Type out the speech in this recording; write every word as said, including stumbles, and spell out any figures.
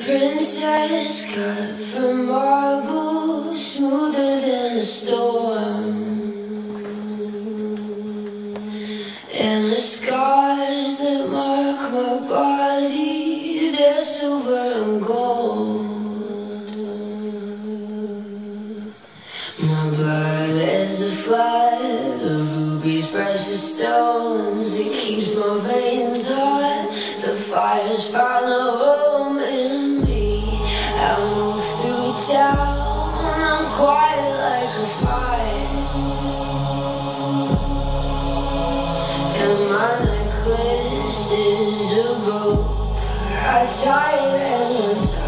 Princess cut from marble, smoother than a storm. And the scars that mark my body, they're silver and gold. My blood is a flood of rubies, precious stones. It keeps my veins hot. The fire's found a home in me. I move through town, I'm quiet like a fire. And my necklace is a rope, I tie it and